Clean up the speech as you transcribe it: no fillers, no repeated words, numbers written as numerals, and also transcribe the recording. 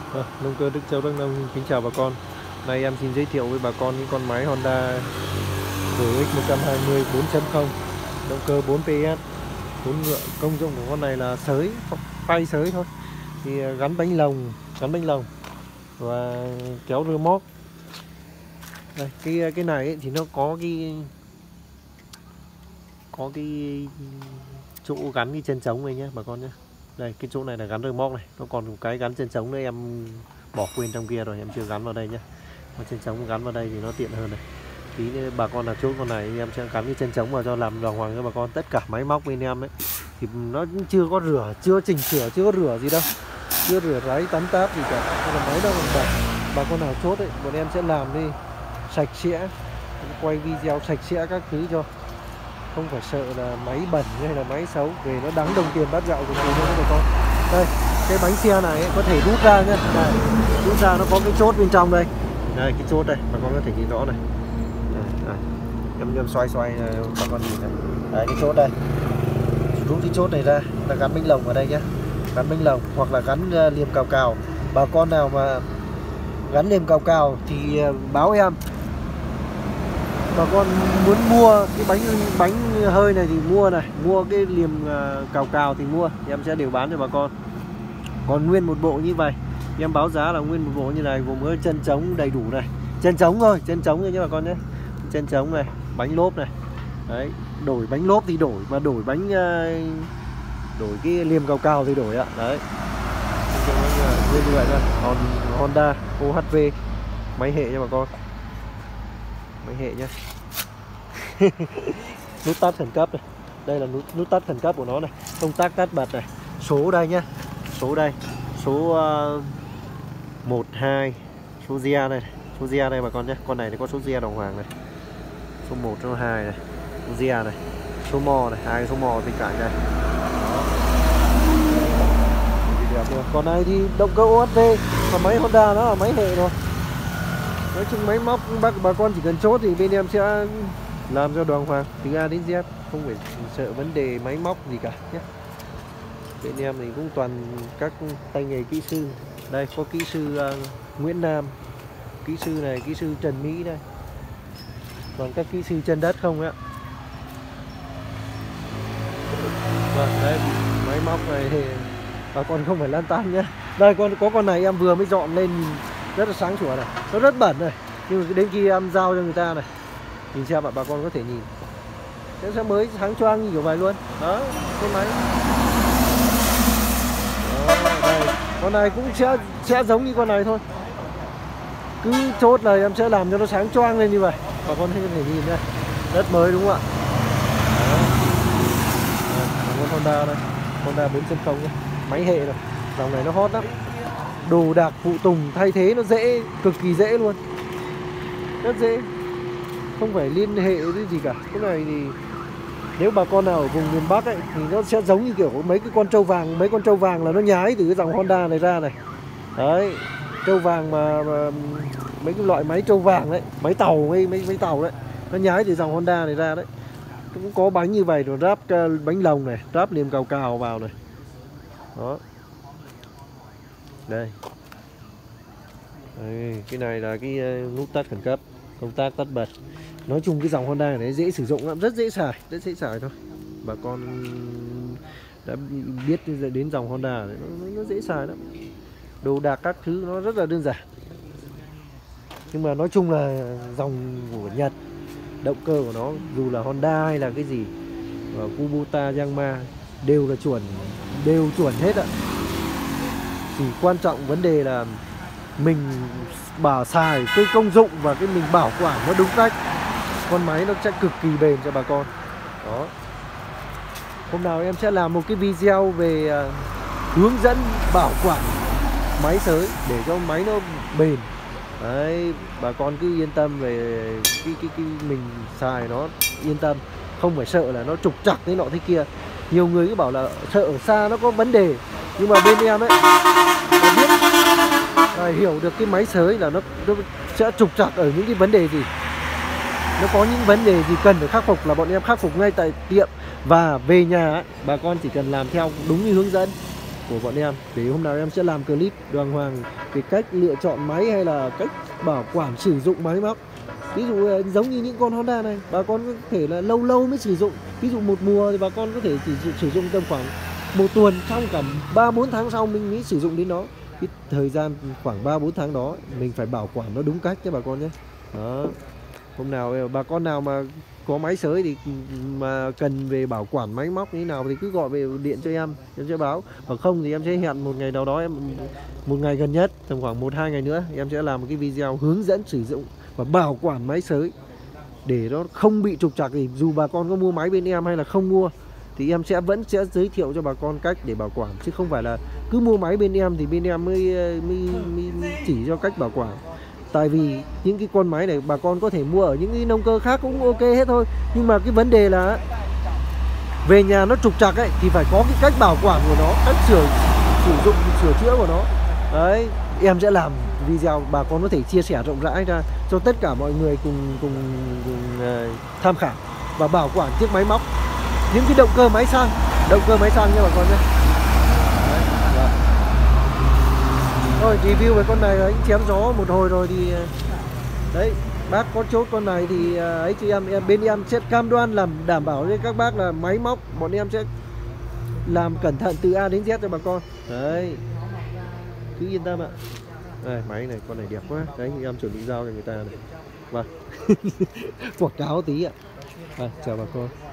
Nông cơ Đức Châu Đắk Nông kính chào bà con. Nay em xin giới thiệu với bà con những con máy Honda RX120 4.0 động cơ 4 PS 4 ngựa. Công dụng của con này là sới, phay sới thôi. Thì gắn bánh lồng và kéo rơ móc. Đây, cái này ấy, thì nó có cái chỗ gắn cái chân trống này nhé bà con nhé. Đây, cái chỗ này là gắn rơ móc này, nó còn một cái gắn chân trống nữa em bỏ quên trong kia rồi, em chưa gắn vào đây nhé. Con chân trống gắn vào đây thì nó tiện hơn này. Tí nữa bà con nào chốt con này em sẽ gắn cái chân trống vào cho làm đàng hoàng cho bà con. Tất cả máy móc bên em ấy thì nó chưa có rửa, chưa chỉnh sửa, chưa có rửa gì đâu, chưa rửa ráy tắm táp gì cả. Nên là máy đâu còn bẩn. Bà con nào chốt ấy, bọn em sẽ làm đi sạch sẽ, quay video sạch sẽ các thứ cho, không phải sợ là máy bẩn hay là máy xấu về nó đắng đồng tiền bát gạo của người nữa bà con. Đây, cái bánh xe này ấy, có thể rút ra nhé. Đây, rút ra nó có cái chốt bên trong đây. Đây, cái chốt đây, bà con có thể nhìn rõ này. Đây. Em xoay bà con nhìn này. Đấy, cái chốt đây. Rút cái chốt này ra, là gắn bánh lồng vào đây nhé. Gắn bánh lồng hoặc là gắn liềm cào. Bà con nào mà gắn liềm cào thì báo em. Bà con muốn mua cái bánh hơi này thì mua cái liềm cào thì mua, em sẽ đều bán cho bà con. Còn nguyên một bộ như vậy em báo giá là nguyên một bộ như này, gồm có chân trống đầy đủ này, chân trống thôi nha bà con nhé, chân trống này, bánh lốp này. Đấy, đổi bánh lốp thì đổi, mà đổi cái liềm cào thì đổi ạ. Đấy, nguyên như vậy thôi. Còn Honda OHV máy hệ nha bà con, máy hệ nhé. Nút tắt khẩn cấp này. Đây là nút tắt khẩn cấp của nó này, công tắc tắt bật này, số đây nhá, số đây, số 12, số GIA này, số GIA đây bà con nhé. Con này thì có số GIA đồng hoàng này, số 1, số 2 này, số GIA này, số mò này, 2 số mò bên cạnh này. Còn này thì động cơ OHV, mà máy Honda nó là máy hệ rồi. Nói chung máy móc bà con chỉ cần chốt thì bên em sẽ làm cho đàng hoàng từ A đến Z, không phải sợ vấn đề máy móc gì cả nhé. Bên em thì cũng toàn các tay nghề kỹ sư. Đây có kỹ sư Nguyễn Nam, kỹ sư này, kỹ sư Trần Mỹ đây, còn các kỹ sư chân đất không ạ. Vâng, đây máy móc này thì bà con không phải lăn tăn nhé. Đây có con này em vừa mới dọn lên rất là sáng sủa này, nó rất bẩn này, nhưng đến khi em giao cho người ta này, nhìn xem bà con có thể nhìn nó sẽ mới sáng choang như kiểu vậy luôn. Đó, cái máy đó, đây con này cũng sẽ giống như con này thôi, cứ chốt là em sẽ làm cho nó sáng choang lên như vậy, bà con có thể nhìn đây, rất mới đúng không ạ. Con Honda đây, Honda 4.0 nhé, máy hệ rồi, dòng này nó hot lắm. Đồ đạc phụ tùng thay thế nó dễ, cực kỳ dễ luôn, rất dễ, không phải liên hệ với gì cả. Cái này thì nếu bà con nào ở vùng miền Bắc ấy thì nó sẽ giống như kiểu mấy con trâu vàng là nó nhái từ cái dòng Honda này ra này. Đấy, trâu vàng mà mấy cái loại máy trâu vàng đấy, máy tàu mấy tàu đấy, nó nhái từ dòng Honda này ra đấy. Cũng có bánh như vậy rồi, ráp bánh lồng này, ráp liềm cào vào này. Đó. Đây. Đây, cái này là cái nút tắt khẩn cấp, công tắc tắt bật. Nói chung cái dòng Honda này dễ sử dụng lắm, rất dễ xài thôi. Bà con đã biết đến dòng Honda này, nó dễ xài lắm. Đồ đạc các thứ nó rất là đơn giản. Nhưng mà nói chung là dòng của Nhật, động cơ của nó dù là Honda hay là cái gì, Kubota, Yamaha đều là chuẩn hết ạ. Chỉ quan trọng vấn đề là mình bảo xài cái công dụng và cái mình bảo quản nó đúng cách, con máy nó sẽ cực kỳ bền cho bà con. Đó, hôm nào em sẽ làm một cái video về hướng dẫn bảo quản máy sới để cho máy nó bền. Đấy, bà con cứ yên tâm về cái mình xài nó yên tâm, không phải sợ là nó trục trặc thế nọ thế kia. Nhiều người cứ bảo là sợ ở xa nó có vấn đề, nhưng mà bên em ấy biết hiểu được cái máy sới là nó sẽ trục trặc ở những cái vấn đề gì, nó có những vấn đề gì cần phải khắc phục là bọn em khắc phục ngay tại tiệm, và về nhà ấy, bà con chỉ cần làm theo đúng như hướng dẫn của bọn em, để hôm nào em sẽ làm clip đàng hoàng về cách lựa chọn máy hay là cách bảo quản sử dụng máy móc. Ví dụ giống như những con Honda này, bà con có thể là lâu lâu mới sử dụng. Ví dụ một mùa thì bà con có thể chỉ sử dụng tầm khoảng 1 tuần, xong cả 3-4 tháng sau mình mới sử dụng đến nó. Cái thời gian khoảng 3-4 tháng đó mình phải bảo quản nó đúng cách cho bà con nhé. Đó. Hôm nào bà con nào mà có máy sới thì mà cần về bảo quản máy móc như thế nào thì cứ gọi về điện cho em sẽ báo. Hoặc không thì em sẽ hẹn một ngày nào đó, một ngày gần nhất tầm khoảng 1-2 ngày nữa em sẽ làm một cái video hướng dẫn sử dụng và bảo quản máy sới để nó không bị trục trặc. Thì dù bà con có mua máy bên em hay là không mua thì em vẫn sẽ giới thiệu cho bà con cách để bảo quản, chứ không phải là cứ mua máy bên em thì bên em mới chỉ cho cách bảo quản. Tại vì những cái con máy này bà con có thể mua ở những cái nông cơ khác cũng ok hết thôi, nhưng mà cái vấn đề là về nhà nó trục trặc ấy thì phải có cái cách bảo quản của nó, cách sử dụng sửa chữa của nó. Đấy, em sẽ làm video bà con có thể chia sẻ rộng rãi ra cho tất cả mọi người cùng tham khảo và bảo quản chiếc máy móc, những cái động cơ máy xăng nha bà con nhé. Rồi review về con này anh chém gió một hồi rồi thì đấy, bác có chốt con này thì ấy chị em bên em sẽ cam đoan làm đảm bảo với các bác là máy móc bọn em sẽ làm cẩn thận từ A đến Z cho bà con. Đấy, cứ yên tâm ạ. Đây, máy này con này đẹp quá. Đấy, em chuẩn bị giao cho người ta này. Vâng. Quảng cáo tí ạ. Chào bà con.